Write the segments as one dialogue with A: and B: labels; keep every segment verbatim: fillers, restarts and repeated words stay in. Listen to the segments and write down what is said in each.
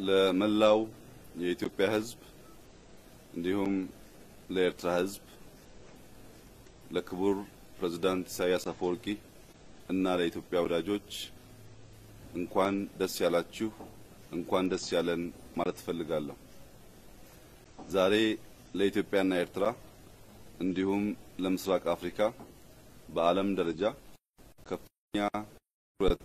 A: ለመላው የኢትዮጵያ ሕዝብ እንዲሁም ለኤርትራ ሕዝብ ለክቡር ፕሬዝዳንት ኢሳያስ አፈወርቂ እና ለኢትዮጵያ ወዳጆች እንኳን ደስ ያላችሁ እንኳን ደስ ያለን ማለት ፈልጋለሁ። ዛሬ ለኢትዮጵያና ኤርትራ እንዲሁም ለምስራቅ አፍሪካ በዓለም ደረጃ ከፍተኛ ትኩረት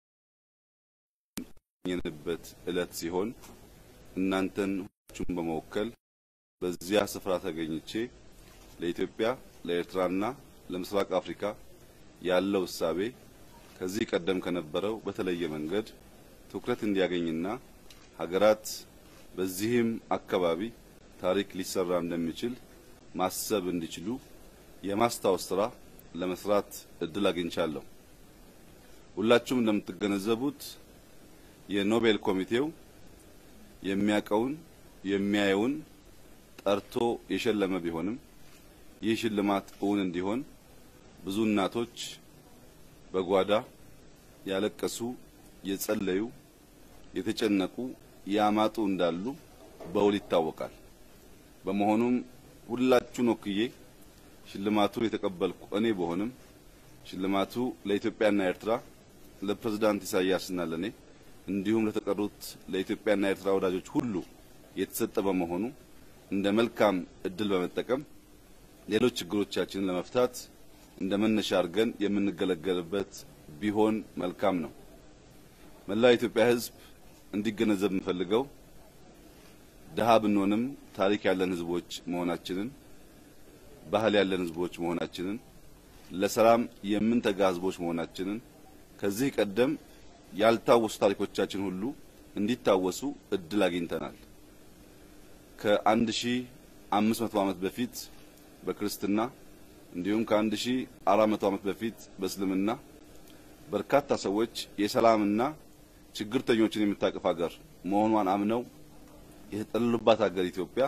A: የነበበት ዕለት ሲሆን እናንተን ሁላችሁም በመወከል በዚያ ስፍራ ተገኝቼ ለኢትዮጵያ ለኤርትራና ለምስራቅ አፍሪካ ያለው እሳቤ ከዚህ ቀደም ከነበረው በተለየ መንገድ ትኩረት እንዲያገኝና ሀገራት በዚህም አካባቢ ታሪክ ሊሰራ እንደሚችል ማሰብ እንዲችሉ የማስታወስ ስራ ለመስራት እድል አግኝቻለሁ። ሁላችሁም እንደምትገነዘቡት የኖቤል ኮሚቴው የሚያቀውን የሚያየውን ጠርቶ የሸለመ ቢሆንም ይህ ሽልማት እውን እንዲሆን ብዙ እናቶች በጓዳ ያለቀሱ የጸለዩ የተጨነቁ ያማጡ እንዳሉ በውል ይታወቃል። በመሆኑም ሁላችሁን ወክዬ ሽልማቱን የተቀበልኩ እኔ በሆንም ሽልማቱ ለኢትዮጵያና ኤርትራ ለፕሬዝዳንት ኢሳያስና ለኔ እንዲሁም ለተቀሩት ለኢትዮጵያና ኤርትራ ወዳጆች ሁሉ የተሰጠ በመሆኑ እንደ መልካም እድል በመጠቀም ሌሎች ችግሮቻችንን ለመፍታት እንደ መነሻ አድርገን የምንገለገልበት ቢሆን መልካም ነው። መላው የኢትዮጵያ ሕዝብ እንዲገነዘብ የምፈልገው ደሃ ብንሆንም ታሪክ ያለን ሕዝቦች መሆናችንን ባህል ያለን ሕዝቦች መሆናችንን ለሰላም የምንተጋ ሕዝቦች መሆናችንን ከዚህ ቀደም ያልታወሱ ታሪኮቻችን ሁሉ እንዲታወሱ እድል አግኝተናል። ከአንድ ሺህ አምስት መቶ ዓመት በፊት በክርስትና እንዲሁም ከአንድ ሺህ አራት መቶ ዓመት በፊት በእስልምና በርካታ ሰዎች የሰላምና ችግርተኞችን የምታቅፍ ሀገር መሆኗን አምነው የተጠለሉባት ሀገር ኢትዮጵያ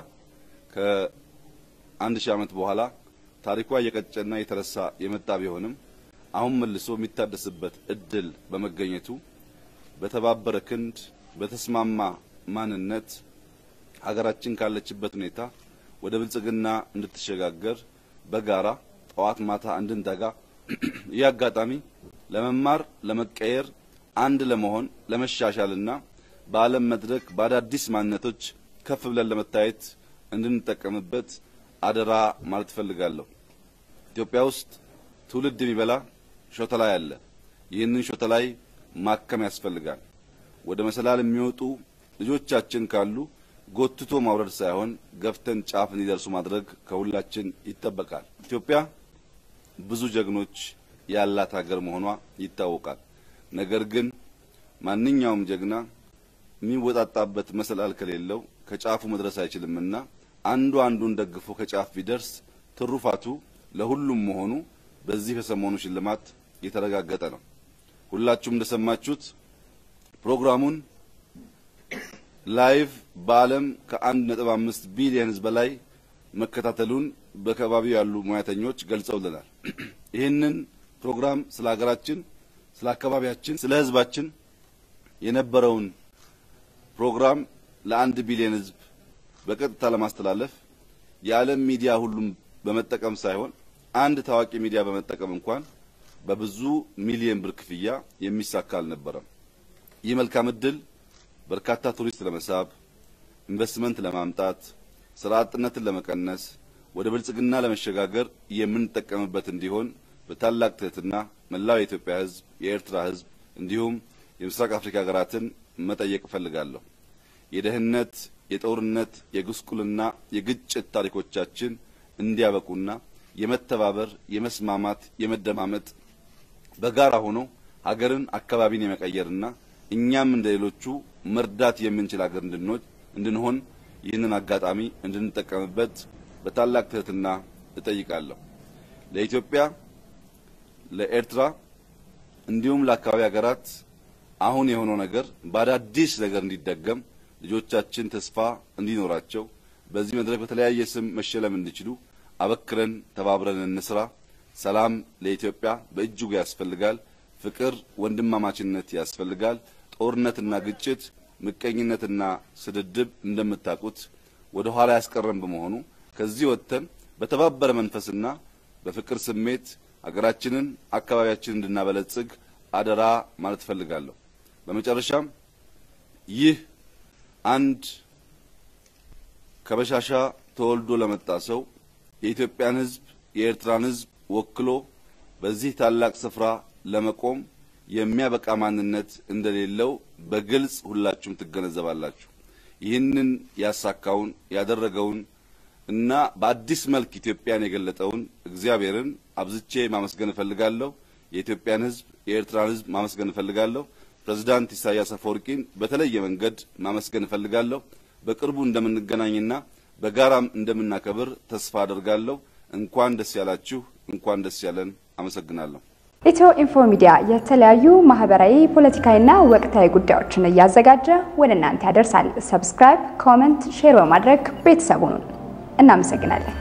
A: ከአንድ ሺህ ዓመት በኋላ ታሪኳ እየቀጨና የተረሳ የመጣ ቢሆንም አሁን መልሶ የሚታደስበት እድል በመገኘቱ በተባበረ ክንድ በተስማማ ማንነት ሀገራችን ካለችበት ሁኔታ ወደ ብልጽግና እንድትሸጋገር በጋራ ጠዋት ማታ እንድንተጋ ይህ አጋጣሚ ለመማር ለመቀየር አንድ ለመሆን ለመሻሻልና በዓለም መድረክ በአዳዲስ ማንነቶች ከፍ ብለን ለመታየት እንድንጠቀምበት አደራ ማለት ፈልጋለሁ። ኢትዮጵያ ውስጥ ትውልድ የሚበላ ሾተላይ አለ። ይህንን ሾተላይ ማከም ያስፈልጋል። ወደ መሰላል የሚወጡ ልጆቻችን ካሉ ጎትቶ ማውረድ ሳይሆን ገፍተን ጫፍ እንዲደርሱ ማድረግ ከሁላችን ይጠበቃል። ኢትዮጵያ ብዙ ጀግኖች ያላት ሀገር መሆኗ ይታወቃል። ነገር ግን ማንኛውም ጀግና የሚወጣጣበት መሰላል ከሌለው ከጫፉ መድረስ አይችልምና አንዱ አንዱን ደግፎ ከጫፍ ቢደርስ ትሩፋቱ ለሁሉም መሆኑ በዚህ በሰሞኑ ሽልማት የተረጋገጠ ነው። ሁላችሁም እንደሰማችሁት ፕሮግራሙን ላይቭ በዓለም ከአንድ ነጥብ አምስት ቢሊዮን ሕዝብ በላይ መከታተሉን በከባቢው ያሉ ሙያተኞች ገልጸውልናል። ይህንን ፕሮግራም ስለ ሀገራችን፣ ስለ አካባቢያችን፣ ስለ ሕዝባችን የነበረውን ፕሮግራም ለአንድ ቢሊዮን ሕዝብ በቀጥታ ለማስተላለፍ የዓለም ሚዲያ ሁሉም በመጠቀም ሳይሆን አንድ ታዋቂ ሚዲያ በመጠቀም እንኳን በብዙ ሚሊዮን ብር ክፍያ የሚሳካ አልነበረም። ይህ መልካም እድል በርካታ ቱሪስት ለመሳብ፣ ኢንቨስትመንት ለማምጣት፣ ስራ አጥነትን ለመቀነስ፣ ወደ ብልጽግና ለመሸጋገር የምንጠቀምበት እንዲሆን በታላቅ ትህትና መላው የኢትዮጵያ ሕዝብ፣ የኤርትራ ሕዝብ እንዲሁም የምስራቅ አፍሪካ ሀገራትን መጠየቅ እፈልጋለሁ። የደህንነት፣ የጦርነት፣ የጉስቁልና፣ የግጭት ታሪኮቻችን እንዲያበቁና የመተባበር፣ የመስማማት፣ የመደማመጥ በጋራ ሆኖ ሀገርን አካባቢን የመቀየርና እኛም እንደሌሎቹ መርዳት የምንችል ሀገር እንድንሆን ይህንን አጋጣሚ እንድንጠቀምበት በታላቅ ትህትና እጠይቃለሁ። ለኢትዮጵያ፣ ለኤርትራ እንዲሁም ለአካባቢ ሀገራት አሁን የሆነው ነገር በአዳዲስ ነገር እንዲደገም ልጆቻችን ተስፋ እንዲኖራቸው በዚህ መድረክ በተለያየ ስም መሸለም እንዲችሉ አበክረን ተባብረን እንስራ። ሰላም ለኢትዮጵያ በእጅጉ ያስፈልጋል። ፍቅር፣ ወንድማማችነት ያስፈልጋል። ጦርነትና ግጭት ምቀኝነትና ስድድብ እንደምታቁት ወደ ኋላ ያስቀረን በመሆኑ ከዚህ ወጥተን በተባበረ መንፈስና በፍቅር ስሜት አገራችንን አካባቢያችንን እንድናበለጽግ አደራ ማለት ፈልጋለሁ። በመጨረሻም ይህ አንድ ከበሻሻ ተወልዶ ለመጣ ሰው የኢትዮጵያን ህዝብ የኤርትራን ህዝብ ወክሎ በዚህ ታላቅ ስፍራ ለመቆም የሚያበቃ ማንነት እንደሌለው በግልጽ ሁላችሁም ትገነዘባላችሁ። ይህንን ያሳካውን ያደረገውን እና በአዲስ መልክ ኢትዮጵያን የገለጠውን እግዚአብሔርን አብዝቼ ማመስገን ፈልጋለሁ። የኢትዮጵያን ህዝብ የኤርትራን ህዝብ ማመስገን ፈልጋለሁ። ፕሬዝዳንት ኢሳያስ አፈወርቂን በተለየ መንገድ ማመስገን ፈልጋለሁ። በቅርቡ እንደምንገናኝና በጋራም እንደምናከብር ተስፋ አደርጋለሁ። እንኳን ደስ ያላችሁ፣ እንኳን ደስ ያለን። አመሰግናለሁ።
B: ኢትዮኢንፎ ሚዲያ የተለያዩ ማህበራዊ ፖለቲካዊና ወቅታዊ ጉዳዮችን እያዘጋጀ ወደ እናንተ ያደርሳል። ሰብስክራይብ፣ ኮሜንት፣ ሼር በማድረግ ቤተሰቡን እናመሰግናለን።